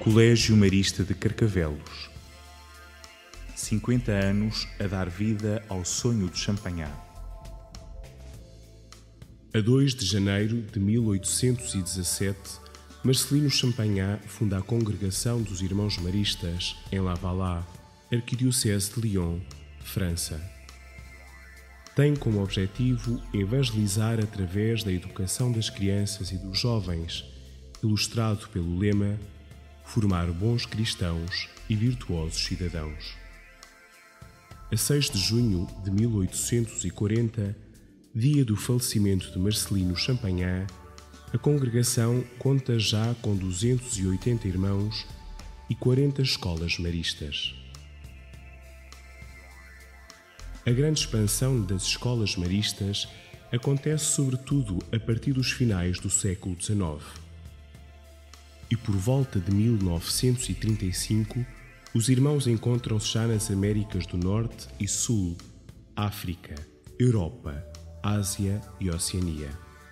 Colégio Marista de Carcavelos. 50 anos a dar vida ao sonho de Champanhar. A 2 de janeiro de 1817, Marcelino Champanhar funda a Congregação dos Irmãos Maristas em Lavallas, Arquidiocese de Lyon, França. Tem como objetivo evangelizar através da educação das crianças e dos jovens, ilustrado pelo lema formar bons cristãos e virtuosos cidadãos. A 6 de junho de 1840, dia do falecimento de Marcelino Champanhar, a congregação conta já com 280 irmãos e 40 escolas maristas. A grande expansão das escolas maristas acontece sobretudo a partir dos finais do século XIX. E por volta de 1935, os irmãos encontram-se já nas Américas do Norte e Sul, África, Europa, Ásia e Oceania.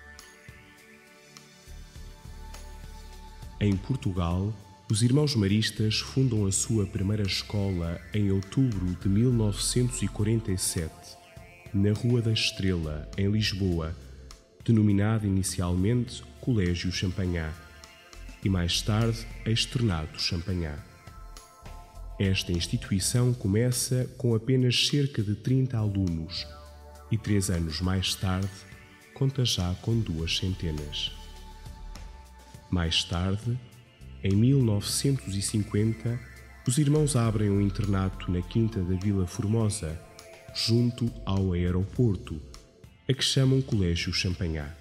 Em Portugal, os irmãos maristas fundam a sua primeira escola em outubro de 1947, na Rua da Estrela, em Lisboa, denominada inicialmente Colégio Champanhar, e mais tarde Externato Champanhar. Esta instituição começa com apenas cerca de 30 alunos e 3 anos mais tarde conta já com 200. Mais tarde, em 1950, os irmãos abrem um internato na Quinta da Vila Formosa, junto ao aeroporto, a que chamam Colégio Champanhar.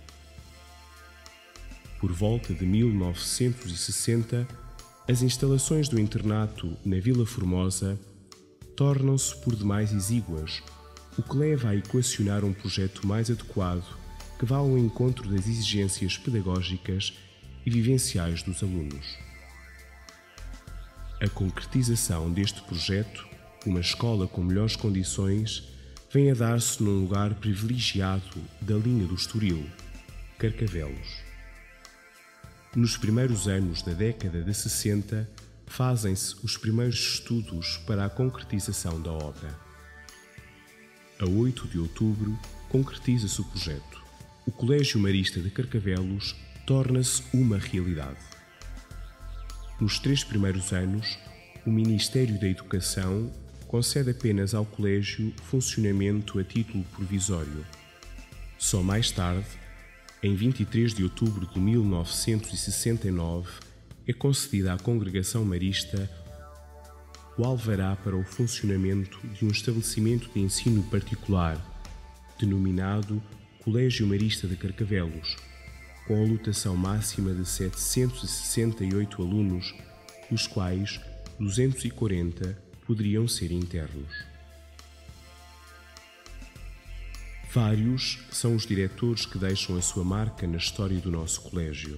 Por volta de 1960, as instalações do internato na Vila Formosa tornam-se por demais exíguas, o que leva a equacionar um projeto mais adequado que vá ao encontro das exigências pedagógicas e vivenciais dos alunos. A concretização deste projeto, uma escola com melhores condições, vem a dar-se num lugar privilegiado da linha do Estoril, Carcavelos. Nos primeiros anos da década de 60, fazem-se os primeiros estudos para a concretização da obra. A 8 de outubro, concretiza-se o projeto. O Colégio Marista de Carcavelos torna-se uma realidade. Nos 3 primeiros anos, o Ministério da Educação concede apenas ao colégio funcionamento a título provisório. Só mais tarde, em 23 de outubro de 1969, é concedida à Congregação Marista o alvará para o funcionamento de um estabelecimento de ensino particular, denominado Colégio Marista de Carcavelos, com a lotação máxima de 768 alunos, dos quais 240 poderiam ser internos. Vários são os diretores que deixam a sua marca na história do nosso colégio.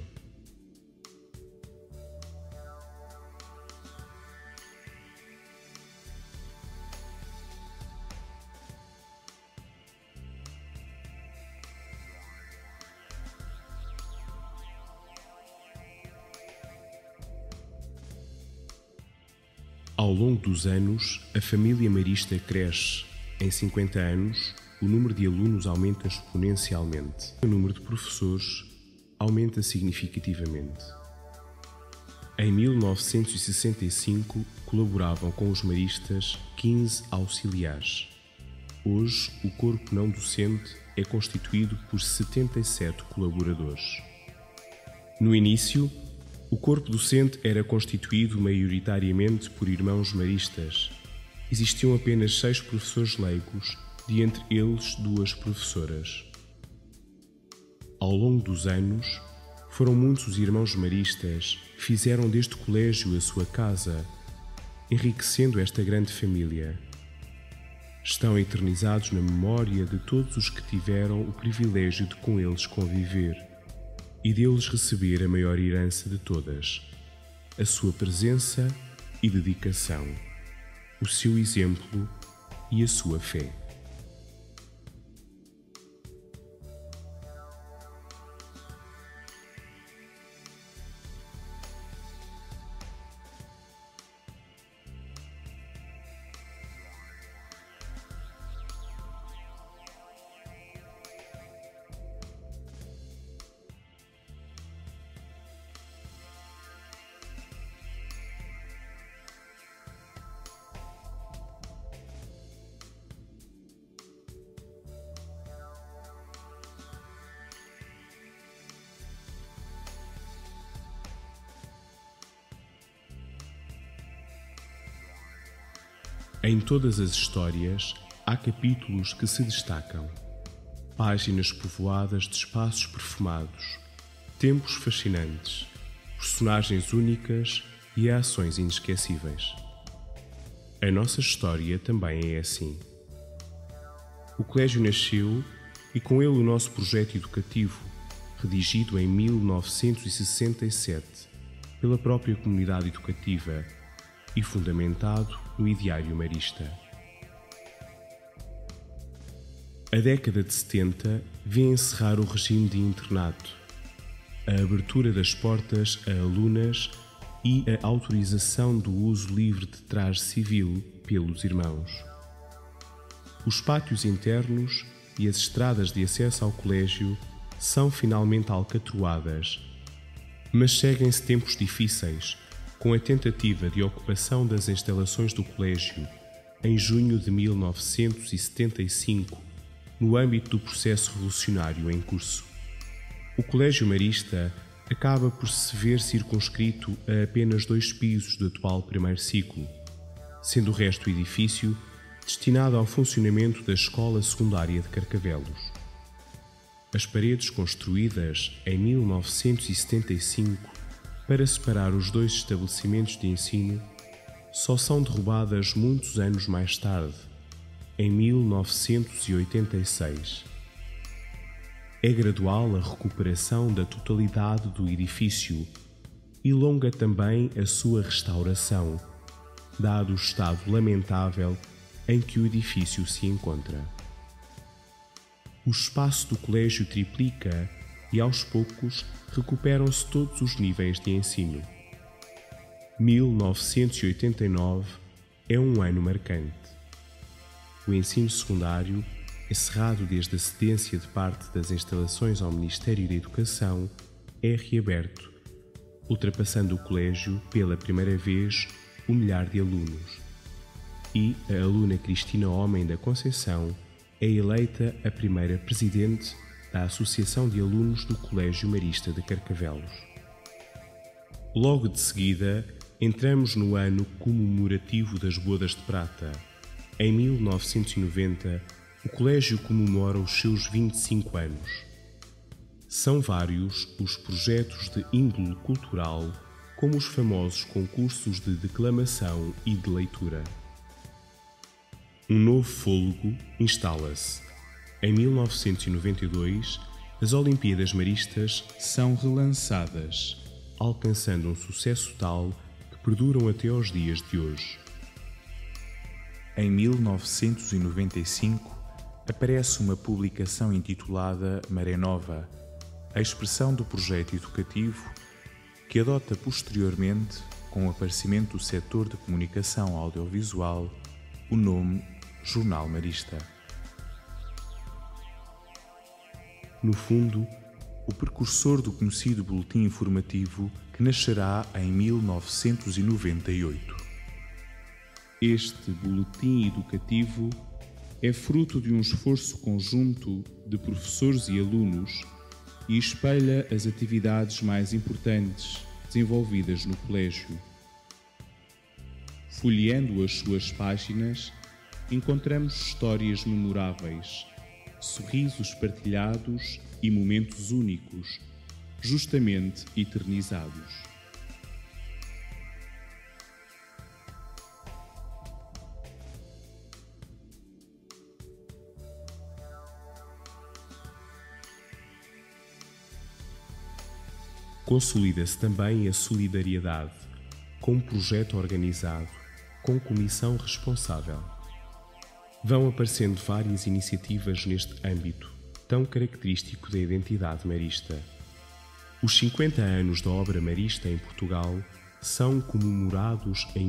Ao longo dos anos, a família marista cresce. Em 50 anos, o número de alunos aumenta exponencialmente. O número de professores aumenta significativamente. Em 1965, colaboravam com os maristas 15 auxiliares. Hoje, o corpo não docente é constituído por 77 colaboradores. No início, o corpo docente era constituído maioritariamente por irmãos maristas. Existiam apenas 6 professores leigos, de entre eles 2 professoras. Ao longo dos anos, foram muitos os irmãos maristas que fizeram deste colégio a sua casa, enriquecendo esta grande família. Estão eternizados na memória de todos os que tiveram o privilégio de com eles conviver e deles receber a maior herança de todas, a sua presença e dedicação, o seu exemplo e a sua fé. Em todas as histórias, há capítulos que se destacam. Páginas povoadas de espaços perfumados, tempos fascinantes, personagens únicas e ações inesquecíveis. A nossa história também é assim. O colégio nasceu e com ele o nosso projeto educativo, redigido em 1967 pela própria comunidade educativa e fundamentado no ideário marista. A década de 70 vê encerrar o regime de internato, a abertura das portas a alunas e a autorização do uso livre de traje civil pelos irmãos. Os pátios internos e as estradas de acesso ao colégio são finalmente alcatroadas, mas seguem-se tempos difíceis, com a tentativa de ocupação das instalações do colégio em junho de 1975, no âmbito do processo revolucionário em curso. O Colégio Marista acaba por se ver circunscrito a apenas 2 pisos do atual primeiro ciclo, sendo o resto do edifício destinado ao funcionamento da Escola Secundária de Carcavelos. As paredes construídas em 1975 para separar os 2 estabelecimentos de ensino só são derrubadas muitos anos mais tarde, em 1986. É gradual a recuperação da totalidade do edifício e longa também a sua restauração, dado o estado lamentável em que o edifício se encontra. O espaço do colégio triplica e, aos poucos, recuperam-se todos os níveis de ensino. 1989 é um ano marcante. O ensino secundário, encerrado desde a cedência de parte das instalações ao Ministério da Educação, é reaberto, ultrapassando o colégio pela primeira vez o milhar de alunos. E a aluna Cristina Homem da Conceição é eleita a primeira presidente da Associação de Alunos do Colégio Marista de Carcavelos. Logo de seguida, entramos no ano comemorativo das Bodas de Prata. Em 1990, o colégio comemora os seus 25 anos. São vários os projetos de índole cultural, como os famosos concursos de declamação e de leitura. Um novo fôlego instala-se. Em 1992, as Olimpíadas Maristas são relançadas, alcançando um sucesso tal que perduram até aos dias de hoje. Em 1995, aparece uma publicação intitulada Maré Nova, a expressão do projeto educativo que adota posteriormente, com o aparecimento do setor de comunicação audiovisual, o nome Jornal Marista. No fundo, o precursor do conhecido boletim informativo que nascerá em 1998. Este boletim educativo é fruto de um esforço conjunto de professores e alunos e espelha as atividades mais importantes desenvolvidas no colégio. Folheando as suas páginas, encontramos histórias memoráveis, sorrisos partilhados e momentos únicos, justamente eternizados. Consolida-se também a solidariedade, com um projeto organizado, com comissão responsável. Vão aparecendo várias iniciativas neste âmbito, tão característico da identidade marista. Os 50 anos da obra marista em Portugal são comemorados em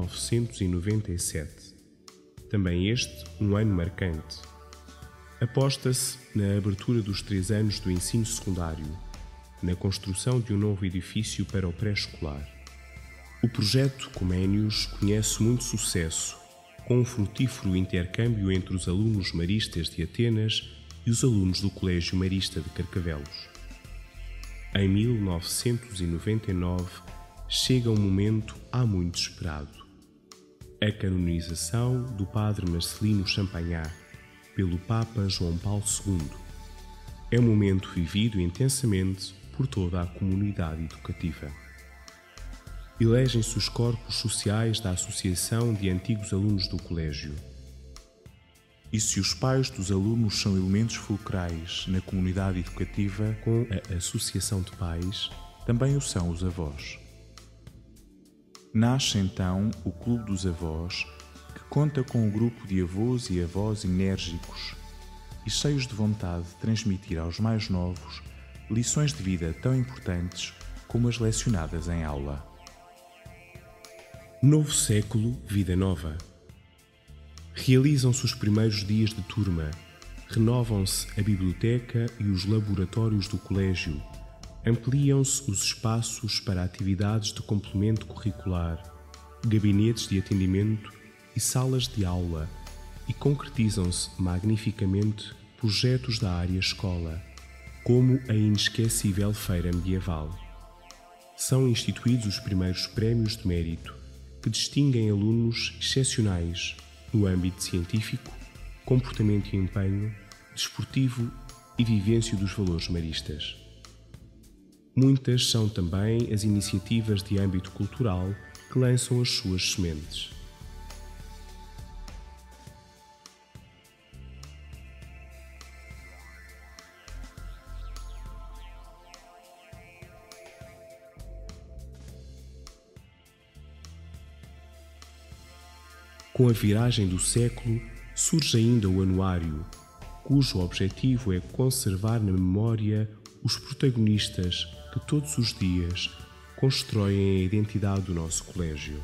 1997. Também este um ano marcante. Aposta-se na abertura dos 3 anos do ensino secundário, na construção de um novo edifício para o pré-escolar. O projeto Coménios conhece muito sucesso, com um frutífero intercâmbio entre os alunos maristas de Atenas e os alunos do Colégio Marista de Carcavelos. Em 1999, chega um momento há muito esperado. a canonização do Padre Marcelino Champagnat pelo Papa João Paulo II. É um momento vivido intensamente por toda a comunidade educativa. Elegem-se os corpos sociais da Associação de Antigos Alunos do Colégio. E se os pais dos alunos são elementos fulcrais na comunidade educativa, Com a Associação de Pais, também o são os avós. Nasce então o Clube dos Avós, que conta com um grupo de avós e avós enérgicos e cheios de vontade de transmitir aos mais novos lições de vida tão importantes como as lecionadas em aula. Novo século, vida nova. Realizam-se os primeiros dias de turma, renovam-se a biblioteca e os laboratórios do colégio, ampliam-se os espaços para atividades de complemento curricular, gabinetes de atendimento e salas de aula, e concretizam-se magnificamente projetos da área escola, como a inesquecível Feira Medieval. São instituídos os primeiros prémios de mérito, que distinguem alunos excepcionais no âmbito científico, comportamento e empenho, desportivo e vivência dos valores maristas. Muitas são também as iniciativas de âmbito cultural que lançam as suas sementes. Com a viragem do século, surge ainda o anuário, cujo objetivo é conservar na memória os protagonistas que todos os dias constroem a identidade do nosso colégio.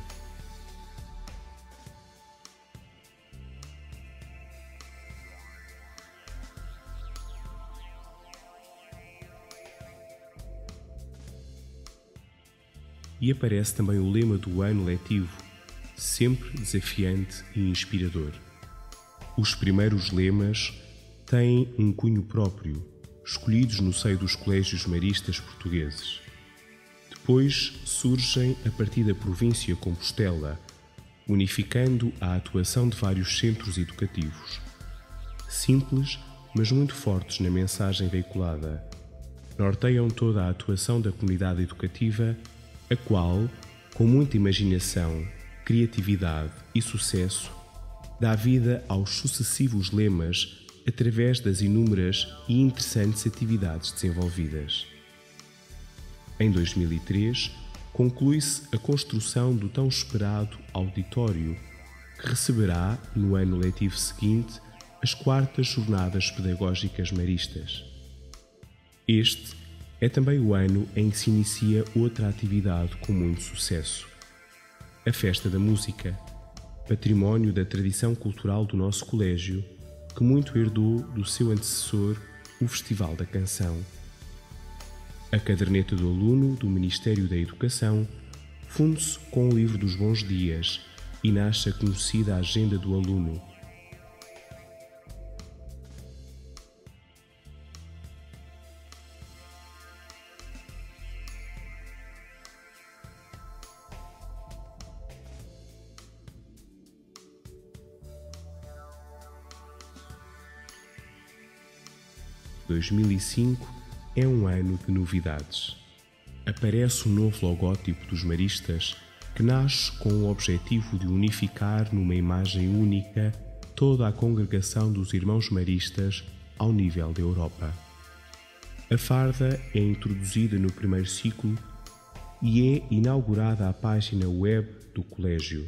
E aparece também o lema do ano letivo, sempre desafiante e inspirador. Os primeiros lemas têm um cunho próprio, escolhidos no seio dos colégios maristas portugueses. Depois surgem a partir da província Compostela, unificando a atuação de vários centros educativos. Simples, mas muito fortes na mensagem veiculada, norteiam toda a atuação da comunidade educativa, a qual, com muita imaginação, criatividade e sucesso, dá vida aos sucessivos lemas através das inúmeras e interessantes atividades desenvolvidas. Em 2003, conclui-se a construção do tão esperado auditório, que receberá, no ano letivo seguinte, as 4ª Jornadas Pedagógicas Maristas. Este é também o ano em que se inicia outra atividade com muito sucesso: a Festa da Música, património da tradição cultural do nosso colégio, que muito herdou do seu antecessor, o Festival da Canção. A caderneta do aluno do Ministério da Educação funde-se com o Livro dos Bons Dias e nasce a conhecida Agenda do Aluno. Em 2005 é um ano de novidades. Aparece um novo logótipo dos maristas que nasce com o objetivo de unificar numa imagem única toda a congregação dos irmãos maristas ao nível da Europa. A farda é introduzida no primeiro ciclo e é inaugurada a página web do colégio.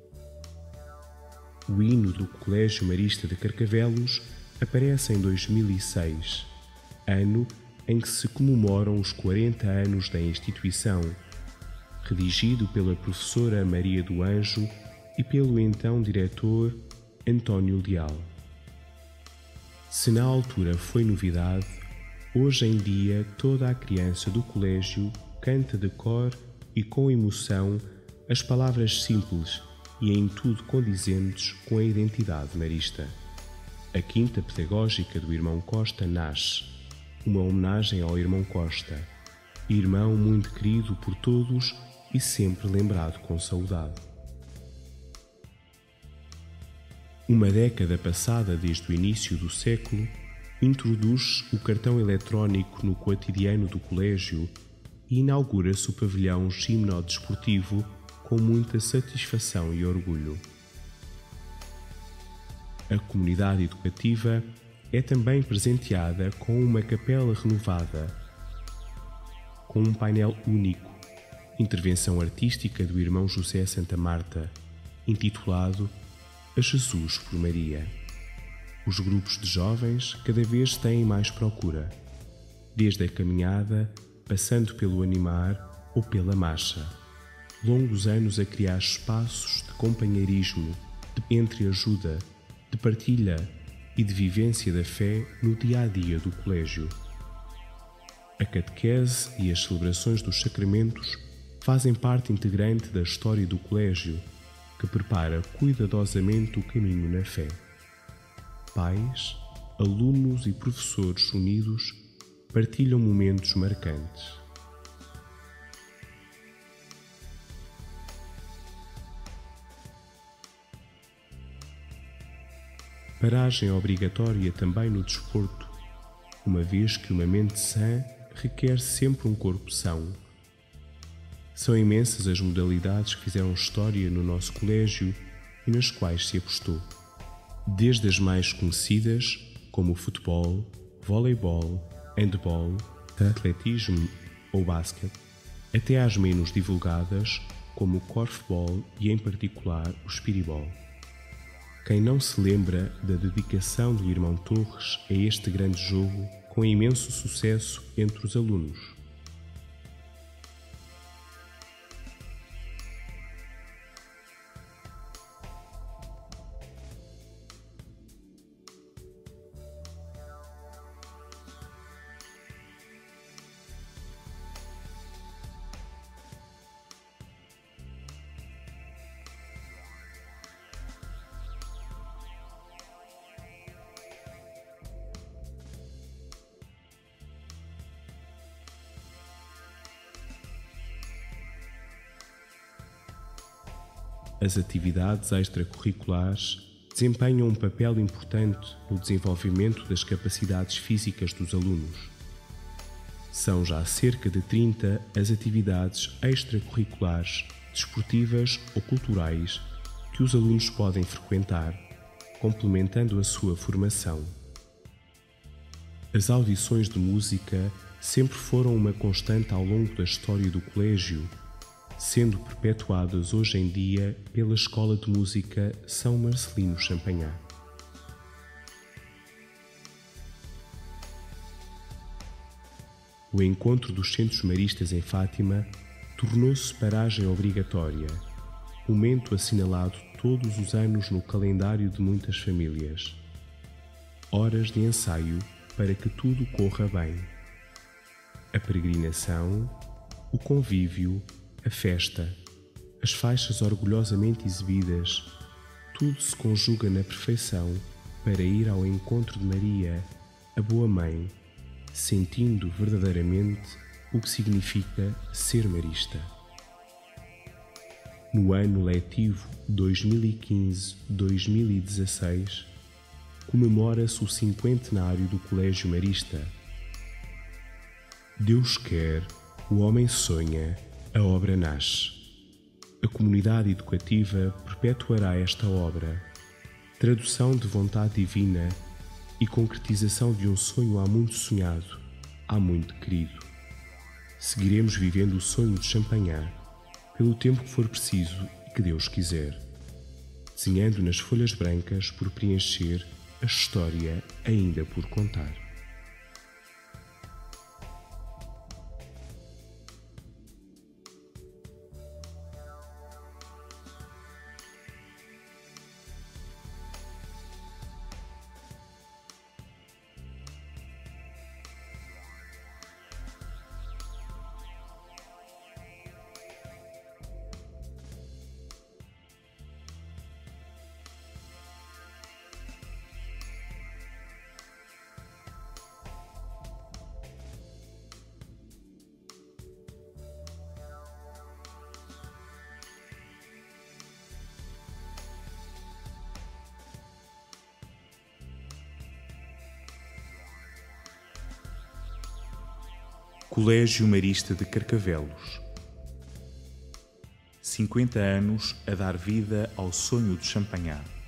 O hino do Colégio Marista de Carcavelos aparece em 2006, ano em que se comemoram os 40 anos da instituição, redigido pela professora Maria do Anjo e pelo então diretor António Leal. Se na altura foi novidade, hoje em dia toda a criança do colégio canta de cor e com emoção as palavras simples e em tudo condizentes com a identidade marista. A Quinta Pedagógica do Irmão Costa nasce, uma homenagem ao Irmão Costa, irmão muito querido por todos e sempre lembrado com saudade. Uma década passada desde o início do século, introduz o cartão eletrónico no cotidiano do colégio e inaugura-se o pavilhão gimnodesportivo com muita satisfação e orgulho. A comunidade educativa é também presenteada com uma capela renovada, com um painel único, intervenção artística do irmão José Santa Marta, intitulado A Jesus por Maria. Os grupos de jovens cada vez têm mais procura, desde a caminhada, passando pelo animar ou pela marcha. Longos anos a criar espaços de companheirismo, de entreajuda, de partilha e de vivência da fé no dia-a-dia do colégio. A catequese e as celebrações dos sacramentos fazem parte integrante da história do colégio, que prepara cuidadosamente o caminho na fé. Pais, alunos e professores unidos partilham momentos marcantes. Paragem obrigatória também no desporto, uma vez que uma mente sã requer sempre um corpo são. São imensas as modalidades que fizeram história no nosso colégio e nas quais se apostou. Desde as mais conhecidas, como o futebol, voleibol, handball, atletismo ou basquete, até às menos divulgadas, como o korfball e, em particular, o spiribol. Quem não se lembra da dedicação do irmão Torres a este grande jogo com imenso sucesso entre os alunos? As atividades extracurriculares desempenham um papel importante no desenvolvimento das capacidades físicas dos alunos. São já cerca de 30 as atividades extracurriculares, desportivas ou culturais que os alunos podem frequentar, complementando a sua formação. As audições de música sempre foram uma constante ao longo da história do colégio, sendo perpetuadas hoje em dia pela Escola de Música São Marcelino Champagnat. O encontro dos Centros Maristas em Fátima tornou-se paragem obrigatória, momento assinalado todos os anos no calendário de muitas famílias. Horas de ensaio para que tudo corra bem. A peregrinação, o convívio, a festa, as faixas orgulhosamente exibidas, tudo se conjuga na perfeição para ir ao encontro de Maria, a boa mãe, sentindo verdadeiramente o que significa ser marista. No ano letivo 2015-2016, comemora-se o 50º do Colégio Marista. Deus quer, o homem sonha, a obra nasce. A comunidade educativa perpetuará esta obra, tradução de vontade divina e concretização de um sonho há muito sonhado, há muito querido. Seguiremos vivendo o sonho de Champagnat, pelo tempo que for preciso e que Deus quiser, desenhando nas folhas brancas por preencher a história ainda por contar. Colégio Marista de Carcavelos. 50 anos a dar vida ao sonho de Champanhar.